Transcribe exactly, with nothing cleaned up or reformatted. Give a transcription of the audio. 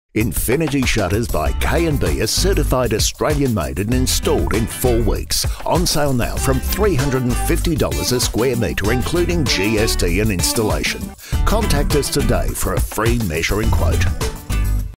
Infinity Shutters by K and B are certified Australian made and installed in four weeks. On sale now from three hundred and fifty dollars a square metre, including G S T and installation. Contact us today for a free measuring quote.